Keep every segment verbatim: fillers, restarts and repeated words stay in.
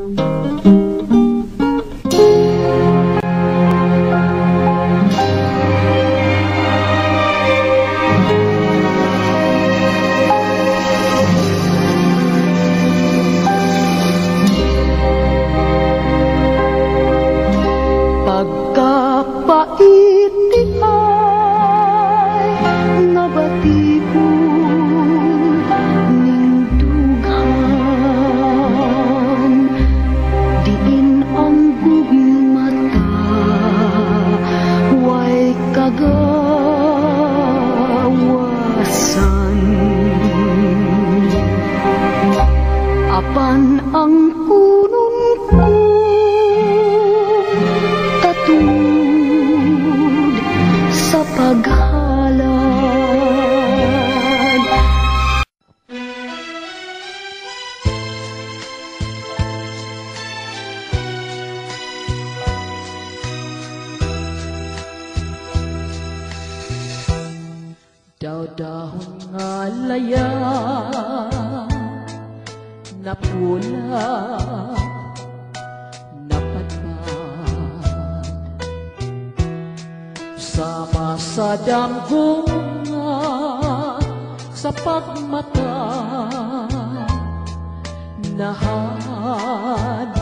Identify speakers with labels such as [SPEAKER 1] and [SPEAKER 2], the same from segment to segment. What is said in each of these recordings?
[SPEAKER 1] Daw-dahon nga laya na pula napatpad sama sa damgunga sa pagmata nahanap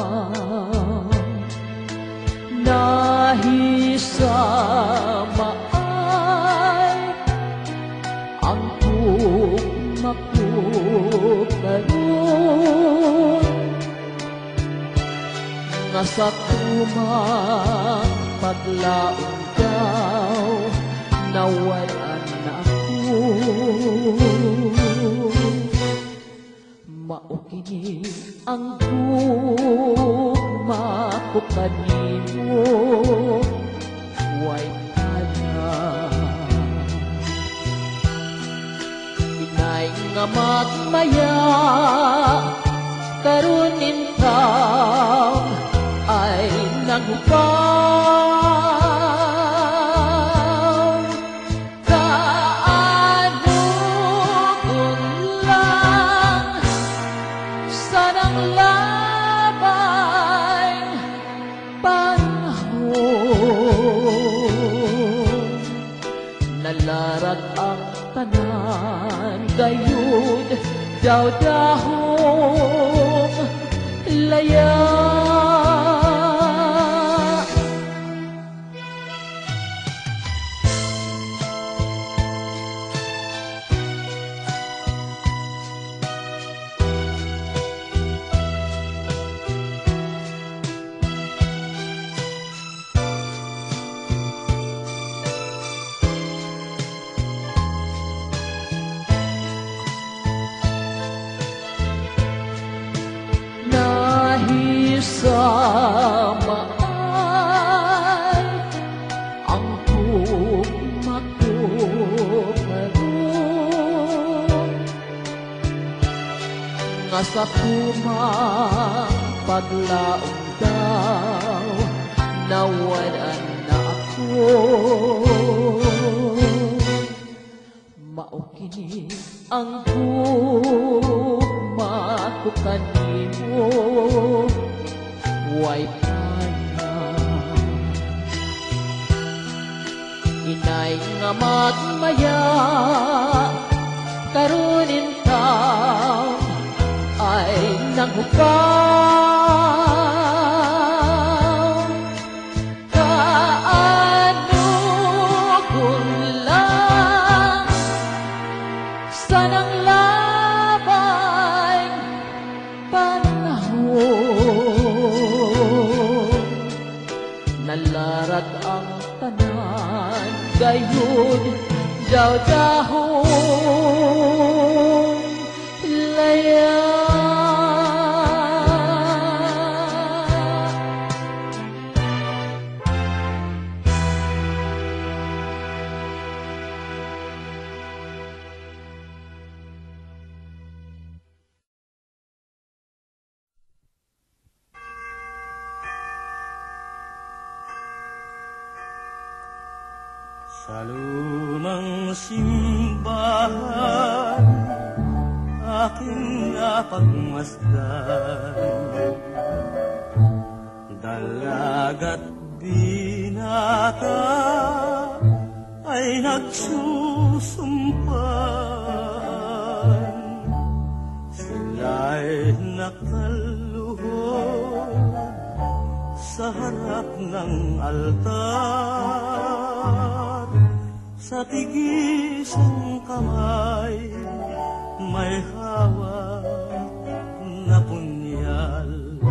[SPEAKER 1] nahisama nga sa tumang paglaong daw nawalan ako maukini ang gugma ko kanimo way kaya inay nga magmaya karunin taw ay nagupaw kaano kung lang sanang labay panahon nalarag ang tanan gayud daw-dahong laya samaan ang tugma ko karon nga sa tumang paglaong daw nawalan na ako maukini ang tugma ko kanimo way pana inay nga magmaya karunin taw ay naghupaw kaano kung lang sanang labay panahon nalarag ang tanan gayud daw-dahong laya
[SPEAKER 2] sa lumang simbahan aking napagmasdan Dalaga't binata ay nagsusumpan, sila'y nakaluhod sa harap ng altar. Sa tigisang kamay may hawak na punyal.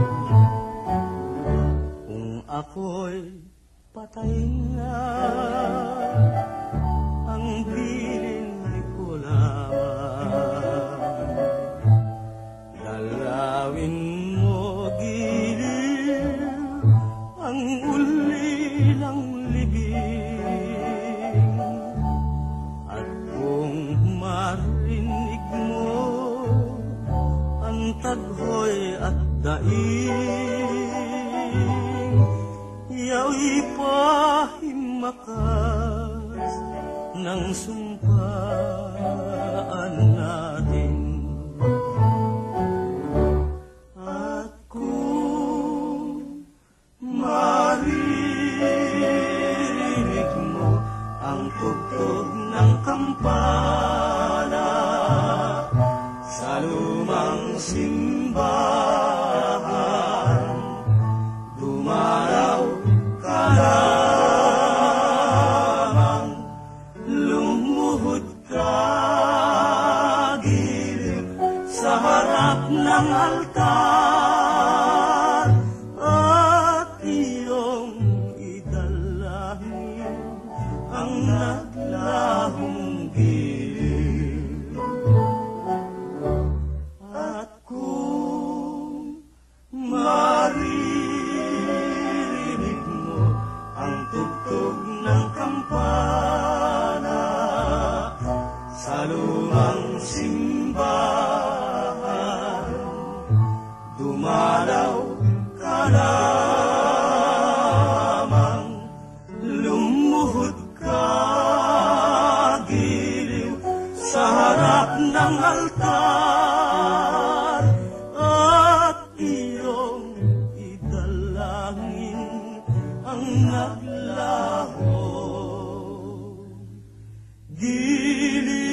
[SPEAKER 2] Kung ako'y patay na, ang bilin ko lamang. Dalawin mo giliw ang ulilang libing, at kung marinig mo ang taghoy at daing, yao'y pahimakas ng sumpaan natin. At kung maririnig mo ang tugtog ng kampana sa lumang simbahan, dumaraw ka lamang, lumuhod ka giliw sa harap ng altar, at iyong idalangin ang naglahong giliw. At kung maririnig mo ang tugtog ng kampana sa lumang simbahan, dumalaw ka lamang, lumuhod ka giliw sa harap ng altar, at iyong idalangin ang naglahong giliw.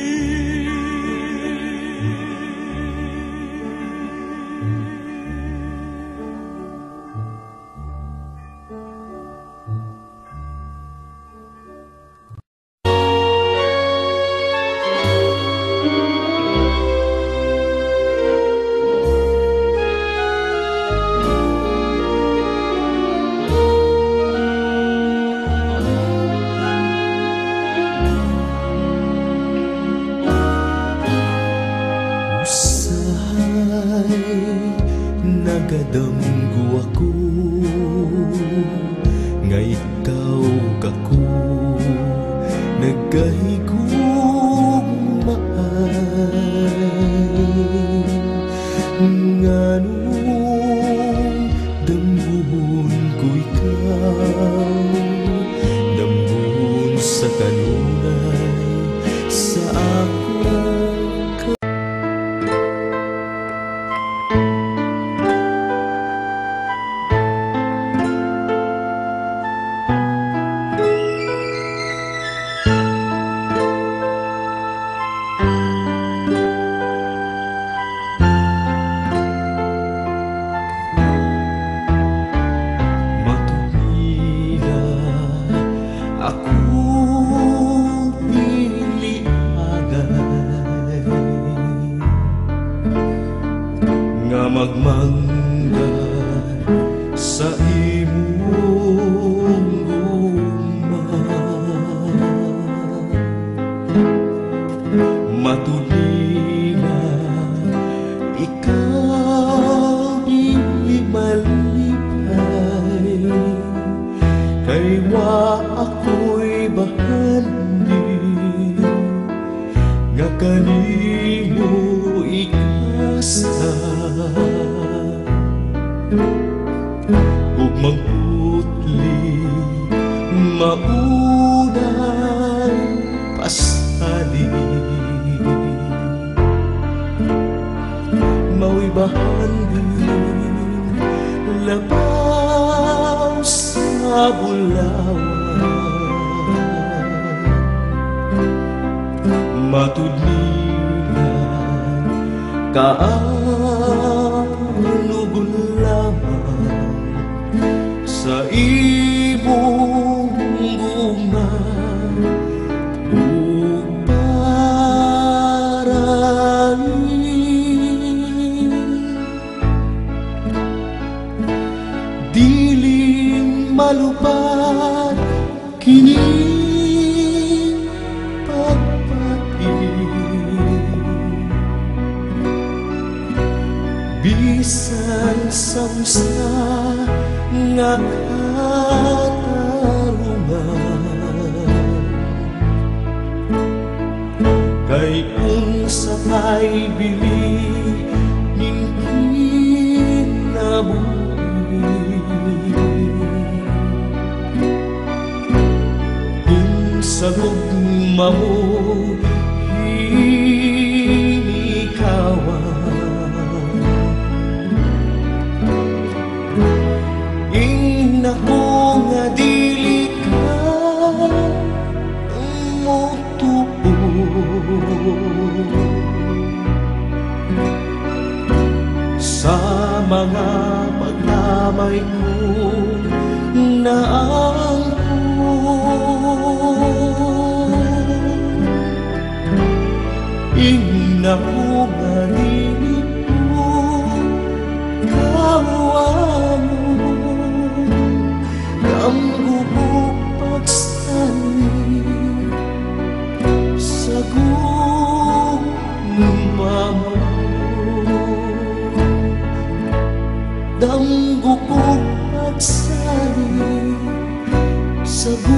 [SPEAKER 3] Nagadamgo ako nga ikaw kako, nagkahigugmaan nganong dambuhon ko ikaw, dambuhon sa kanunay sa ako. Magmangga sa imong guma, matulina ikaw dili malipay, kay wa ako'y bahandi nga kanimo ikasa. Ug magputli maunay pasali, mau'y bahandi laban Bulawan matudlina kaano gulaman sa imong bunga ug paraling dili malupad kini bisan samsa nga katarungan kay unsa pa'y bili ning kinabuhi kung sa gugma mo hinikawan ako nga dili ka motuo sa mga paglamay ko naangko ing ako nga dili ko kawamo ang gubog pagsali sa gugma mo dang gubog pagsali sa gugma